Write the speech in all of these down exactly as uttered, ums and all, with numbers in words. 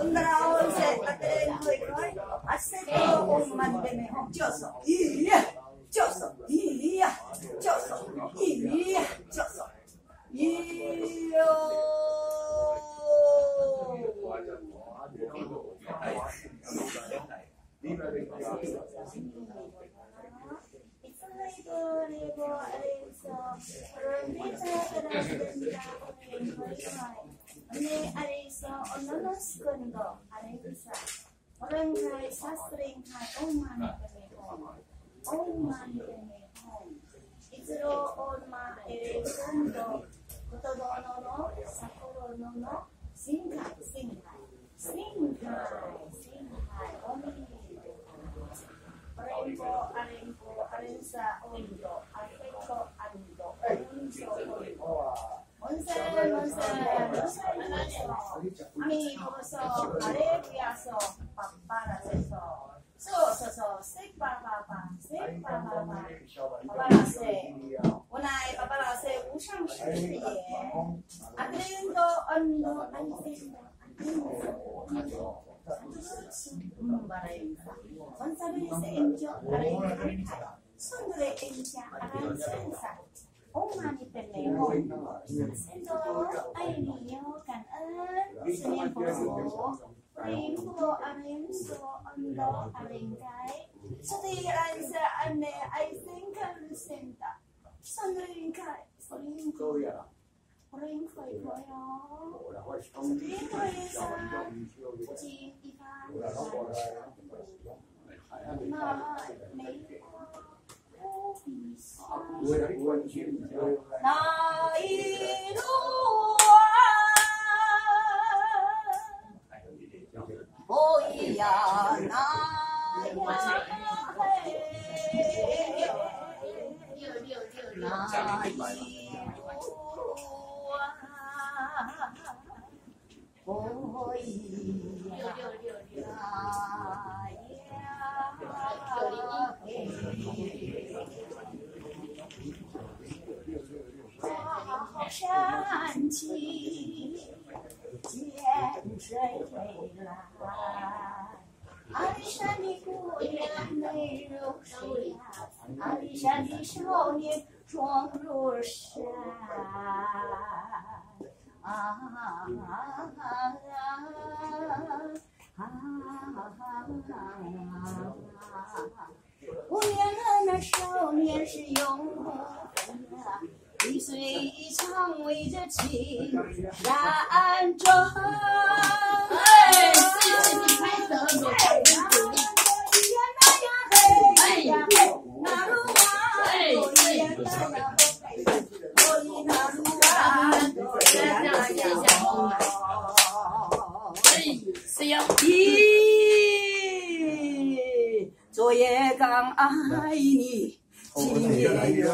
온다라온세 따뜻한 거이거이 아세토 옴만데메 쪄서 이야 쪄서 이야 쪄서 이야 쪄서 이야 Ini arisa onono sekondo arisa orang kai sastring kai oman pemeho oman pemeho itro onma erekondo kotodo onono sakuro onono sinkai sinkai sinkai sinkai oni Rempo arempo arensa ondo afeto ando onso ondo Monse, monse, monse, ami boso, are piaso, papara seso, so so so, sek papa papa, sek papa papa, papara se, unai papara se, usang shi ye, adrindo ando adrindo, adrindo, umbarayuka, monsabe se enjo, are sondre enja, aransensa. Omani pemeho, sendo ai niyo kanan, sinin po so, rin po arin so ando arin kay, so tiran sa ane ay singkan senta, son rin kay, so rin ko, rin ko ko yo, rin ko sa, jin ikan, ma, may 나이루아 오이야好山青，见水来。阿里山的姑娘美如水，阿里山的少年壮如山。啊啊啊啊！我恋的那少年是永恒的。一岁一场围着青山转，哎，是你拍的，我拍的，呀那呀嘿呀嘿，那鲁哇，哎，那呀嘿，我那鲁哇，呀呀呀，哎，是呀，咦，昨夜刚爱你。今夜又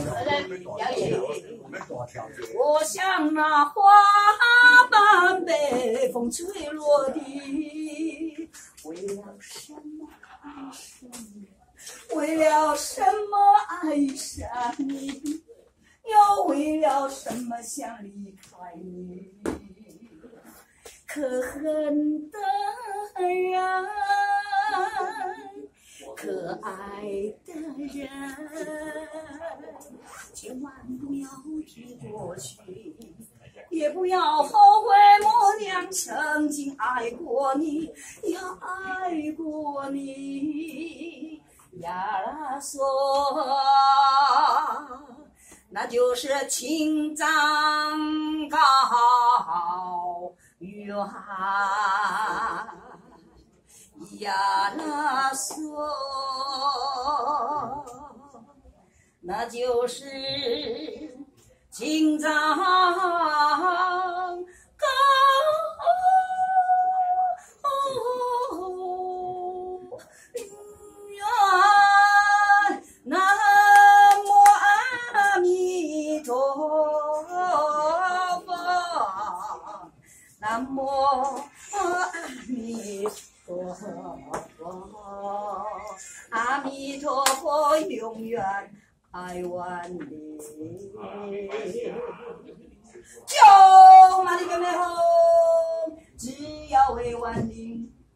我像那花瓣被风吹落地，为了什么爱上你？为了什么爱上你？又为了什么想离开你？可恨的人。可爱的人，千万不要提过去，也不要后悔默娘曾经爱过你，呀爱过你，呀啦嗦，那就是青藏高原。呀啦嗦，那就是青藏高原。南无阿弥陀佛，南无阿弥陀佛。阿弥陀佛，永远爱万里。就马里边没好，只。 要为万灵。